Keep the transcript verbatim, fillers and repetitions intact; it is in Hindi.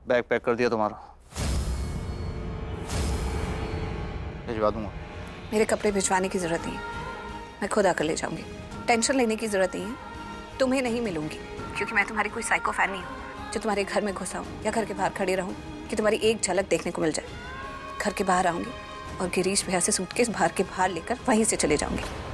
बैग पैक कर दिया तुम्हारा, भिजवा दूंगा। मेरे कपड़े भिजवाने की जरूरत नहीं है, मैं खुद आकर ले जाऊंगी। टेंशन लेने की जरूरत नहीं है, तुम्हें नहीं मिलूंगी क्योंकि मैं तुम्हारी कोई साइको फैन नहीं हूँ जो तुम्हारे घर में घुसा हूँ या घर के बाहर खड़ी रहूँ कि तुम्हारी एक झलक देखने को मिल जाए। घर के बाहर आऊंगी और गिरीश भैया से सूटकेस बाहर के बाहर लेकर वहीं से चले जाऊंगी।